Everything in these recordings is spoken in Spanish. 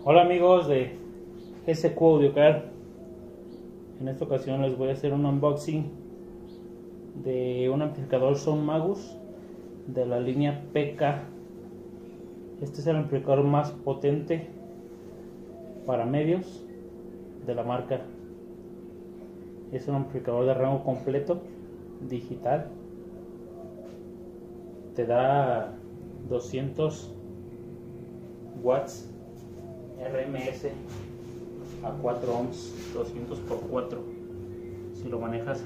Hola amigos de SQ Audiocar. En esta ocasión les voy a hacer un unboxing de un amplificador Sound Magus de la línea PK. Este es el amplificador más potente para medios de la marca. Es un amplificador de rango completo digital. Te da 200 watts RMS a 4 ohms, 200 por 4. Si lo manejas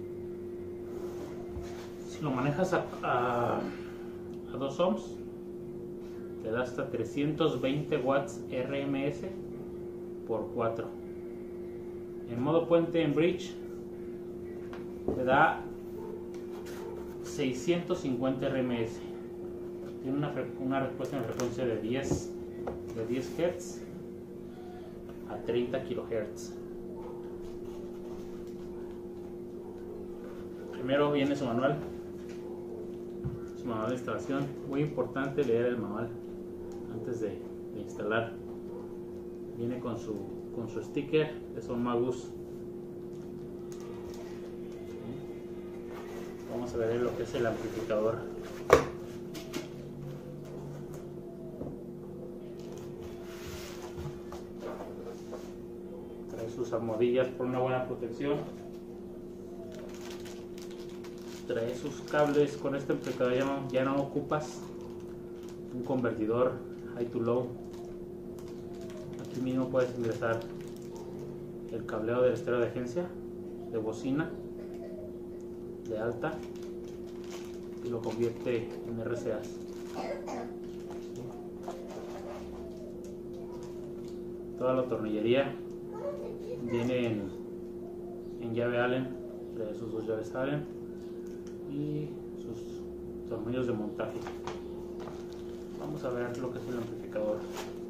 a 2 ohms, te da hasta 320 watts RMS por 4. En modo puente en bridge te da 650 RMS. Tiene una respuesta en frecuencia de 10 Hz a 30 kHz. Primero viene su manual de instalación. Muy importante leer el manual antes de instalar. Viene con su sticker de Sound Magus. Vamos a ver lo que es el amplificador. Trae sus almohadillas por una buena protección. Trae sus cables. Con este amplificador ya no ocupas un convertidor high to low. Aquí mismo puedes ingresar el cableo del estéreo de agencia, de bocina, de alta, y lo convierte en RCAs. Toda la tornillería viene en llave Allen, de sus dos llaves Allen y sus tornillos de montaje. Vamos a ver lo que es el amplificador.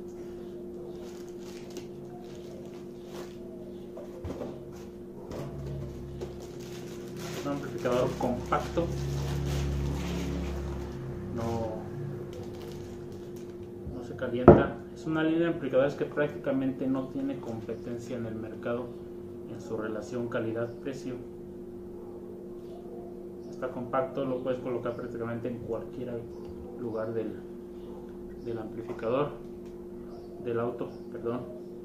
Es un amplificador compacto, no se calienta. Es una línea de amplificadores que prácticamente no tiene competencia en el mercado en su relación calidad-precio. Está compacto, lo puedes colocar prácticamente en cualquier lugar del amplificador, del auto, perdón.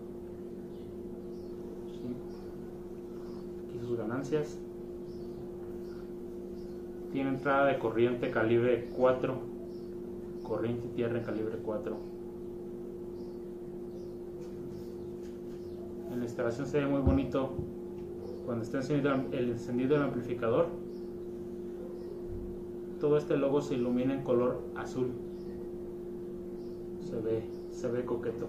Sí. Aquí sus ganancias. Tiene entrada de corriente calibre 4, corriente y tierra en calibre 4. En la instalación se ve muy bonito cuando está el encendido del amplificador. Todo este logo se ilumina en color azul. Se ve coqueto.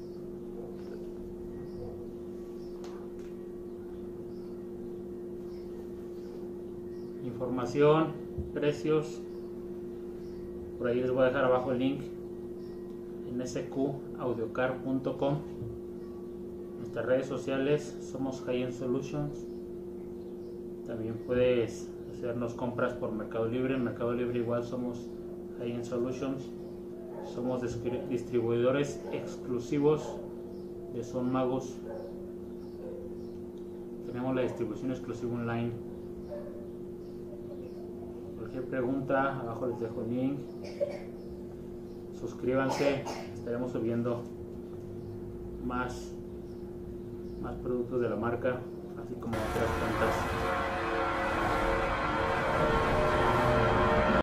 Información, precios, por ahí les voy a dejar abajo el link en sqaudiocar.com. Nuestras redes sociales somos High End Solutions. También puedes hacernos compras por Mercado Libre. En Mercado Libre igual somos High End Solutions. Somos distribuidores exclusivos de Sound Magus. Tenemos la distribución exclusiva online. Cualquier pregunta, abajo les dejo el link. Suscríbanse, estaremos subiendo más productos de la marca, así como otras tantas